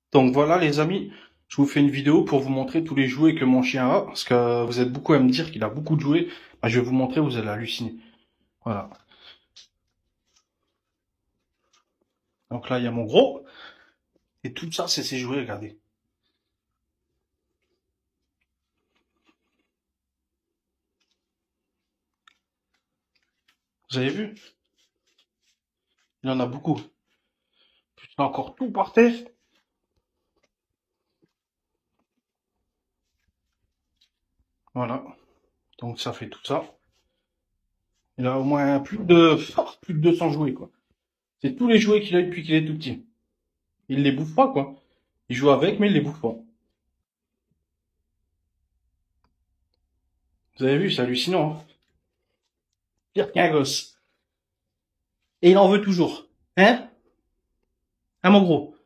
Donc voilà les amis, je vous fais une vidéo pour vous montrer tous les jouets que mon chien a, parce que vous êtes beaucoup à me dire qu'il a beaucoup de jouets. Bah, je vais vous montrer, vous allez halluciner. Voilà. Donc là, il y a mon gros, et tout ça, c'est ses jouets, regardez. Vous avez vu? Il en a beaucoup. Il a encore tout par terre. Voilà. Donc ça fait tout ça. Il a au moins plus de 200 jouets, quoi. C'est tous les jouets qu'il a eu depuis qu'il est tout petit. Il les bouffe pas, quoi. Il joue avec, mais il les bouffe pas. Vous avez vu, c'est hallucinant, hein. Pire qu'un gosse. Et il en veut toujours. Hein? Hein, mon gros?